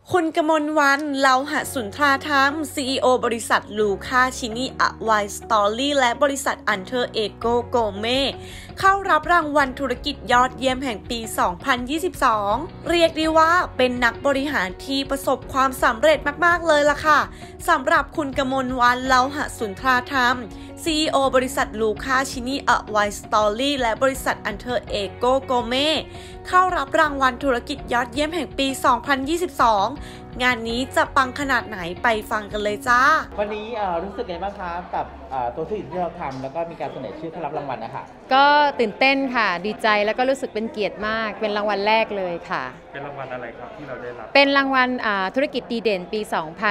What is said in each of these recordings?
คุณกมลวรรณ เลาหสุนทราธรรม CEO บริษัทลูคาชินีอะไวสตอรี่และบริษัทอันเทอร์เอโกโกเมเข้ารับรางวัลธุรกิจยอดเยี่ยมแห่งปี 2022 เรียกได้ว่าเป็นนักบริหารที่ประสบความสำเร็จมากๆเลยล่ะค่ะสำหรับคุณกมลวรรณ เลาหสุนทราธรรม CEO บริษัทลูคาชินีอะไวสตอรี่และบริษัทอันเทอร์เอโกโกเมเข้ารับรางวัลธุรกิจยอดเยี่ยมแห่งปี 2022 งานนี้จะปังขนาดไหนไปฟังกันเลยจ้าวันนี้รู้สึกไงบ้างคะกับตัวธุรกิจที่เราทำแล้วก็มีการเสนอชื่อเข้ารับรางวัลนะคะก็ตื่นเต้นค่ะดีใจแล้วก็รู้สึกเป็นเกียรติมากเป็นรางวัลแรกเลยค่ะเป็นรางวัลอะไรครับที่เราได้รับเป็นรางวัลธุรกิจดีเด่นปี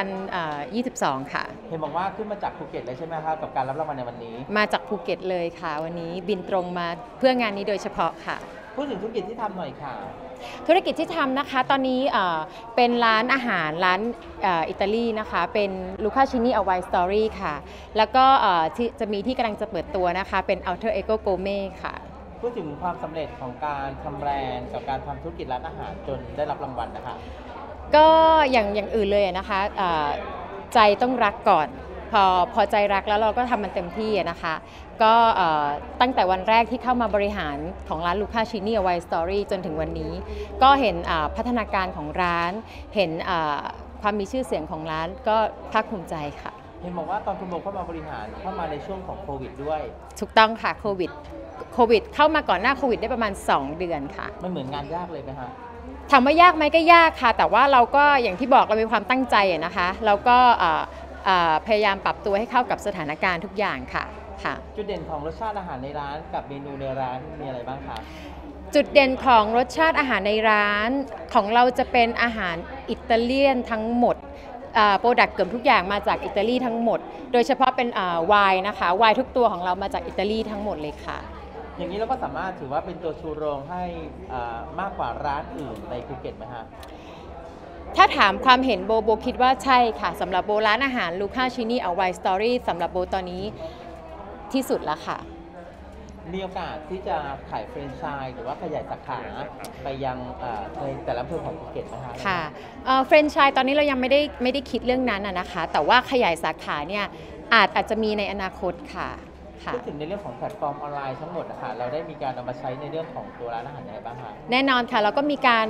2022 ค่ะเห็นบอกว่าขึ้นมาจากภูเก็ตเลยใช่ไหมครับกับการรับรางวัลในวันนี้มาจากภูเก็ตเลยค่ะวันนี้บินตรงมาเพื่องานนี้โดยเฉพาะค่ะพูดถึงธุรกิจที่ทำหน่อยค่ะธุรกิจที่ทำนะคะตอนนี้เป็นร้านอาหารร้านอิตาลีนะคะเป็นลูคาชินีอะไวสตอรี่ค่ะแล้วก็จะมีที่กำลังจะเปิดตัวนะคะเป็น Alter Ego Gourmet ค่ะพูดถึงความสำเร็จของการทำแบรนด์กับการทำธุรกิจร้านอาหารจนได้รับรางวัลนะคะก็อย่างอื่นเลยนะคะใจต้องรักก่อนพอใจรักแล้วเราก็ทำมันเต็มที่นะคะก็ตั้งแต่วันแรกที่เข้ามาบริหารของร้านลูคาชินีอะไวสตอรี่จนถึงวันนี้ก็เห็นพัฒนาการของร้านเห็นความมีชื่อเสียงของร้านก็ภาคภูมิใจค่ะเห็นบอกว่าตอนคุณโบเข้ามาบริหารเข้ามาในช่วงของโควิดด้วยถูกต้องค่ะโควิดเข้ามาก่อนหน้าโควิดได้ประมาณ2 เดือนค่ะมันเหมือนงานยากเลยไหมคะถามว่ายากไหมก็ยากค่ะแต่ว่าเราก็อย่างที่บอกเรามีความตั้งใจนะคะเราก็พยายามปรับตัวให้เข้ากับสถานการณ์ทุกอย่างค่ะจุดเด่นของรสชาติอาหารในร้านกับเมนูในร้านมีอะไรบ้างคะจุดเด่นของรสชาติอาหารในร้านของเราจะเป็นอาหารอิตาเลียนทั้งหมดโปรดักต์เกือบทุกอย่างมาจากอิตาลีทั้งหมดโดยเฉพาะเป็นไวน์นะคะไวน์ทุกตัวของเรามาจากอิตาลีทั้งหมดเลยค่ะอย่างนี้เราก็สามารถถือว่าเป็นตัวชูโรงให้มากกว่าร้านอื่นในภูเก็ตไหมคะถ้าถามความเห็นโบคิดว่าใช่ค่ะสำหรับโบร้านอาหารลูคาชินีอะไวสตอรี่สำหรับโบตอนนี้ที่สุดแล้วค่ะมีโอกาสที่จะขายแฟรนไชส์หรือว่าขยายสาขาไปยังในแต่ละอำเภอของภูเก็ตไหมคะค่ะแฟรนไชส์ตอนนี้เรายังไม่ได้คิดเรื่องนั้นนะคะแต่ว่าขยายสาขาเนี่ยอาจจะมีในอนาคตค่ะพูดถึงในเรื่องของแพลตฟอร์มออนไลน์ทั้งหมดนะคะเราได้มีการนำมาใช้ในเรื่องของตัวร้านอาหารอะไรบ้างคะแน่นอนค่ะเราก็มีการ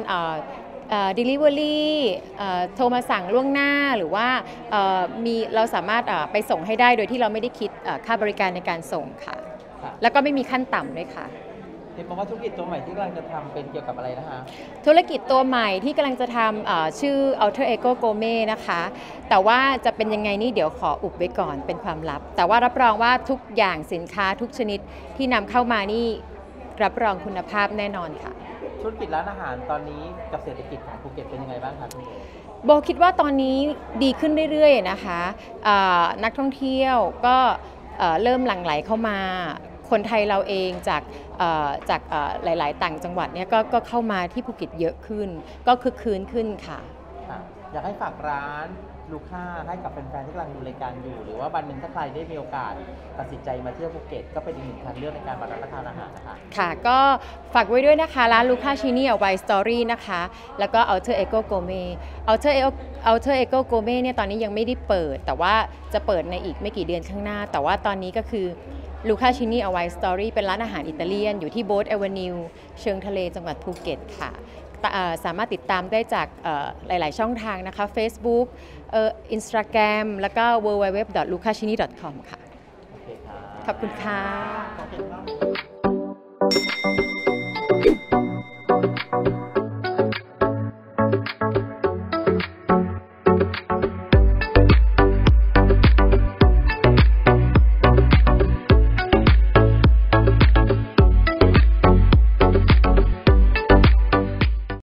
delivery โทรมาสั่งล่วงหน้าหรือว่าเราสามารถไปส่งให้ได้โดยที่เราไม่ได้คิดค่าบริการในการส่งค่ะแล้วก็ไม่มีขั้นต่ำด้วยค่ะเห็นบอกว่าธุรกิจตัวใหม่ที่กำลังจะทำเป็นเกี่ยวกับอะไรนะคะธุรกิจตัวใหม่ที่กำลังจะทำชื่อ Alter Ego Gourmet นะคะแต่ว่าจะเป็นยังไงนี่เดี๋ยวขออุบไว้ก่อนเป็นความลับแต่ว่ารับรองว่าทุกอย่างสินค้าทุกชนิดที่นำเข้ามานี่รับรองคุณภาพแน่นอนค่ะธุรกิจร้านอาหารตอนนี้กับเศรษฐกิจของภูเก็ตเป็นยังไงบ้างคะคุณโบคิดว่าตอนนี้ดีขึ้นเรื่อยๆนะคะนักท่องเที่ยวก็เริ่มหลั่งไหลเข้ามาคนไทยเราเองจากหลายๆต่างจังหวัดเนี่ยก็เข้ามาที่ภูเก็ตเยอะขึ้นก็คึกคืนขึ้นค่ะอยากให้ฝากร้านลูค่าให้กับแฟนๆที่กำลังดูรายการอยู่หรือว่าวันหนึ่งถ้าใครได้มีโอกาสตัดสินใจมาเที่ยวภูเก็ตก็เป็นอีกหนึ่งทางเลือกในการมารับประทานอาหารนะคะค่ะก็ฝากไว้ด้วยนะคะร้านลูค่าชินีอะไวสตอรี่นะคะแล้วก็ Alter Ego Gourmet Alter Ego Gourmet เนี่ยตอนนี้ยังไม่ได้เปิดแต่ว่าจะเปิดในอีกไม่กี่เดือนข้างหน้าแต่ว่าตอนนี้ก็คือลูคาชินีอะไวสตอรี่เป็นร้านอาหารอิตาเลียนอยู่ที่โบ๊ทแอเวนิวเชิงทะเลจังหวัดภูเก็ตค่ะสามารถติดตามได้จากหลายๆช่องทางนะคะ Facebook Instagram แล้วก็ www.lucashini.com ค่ะขอบคุณค่ะ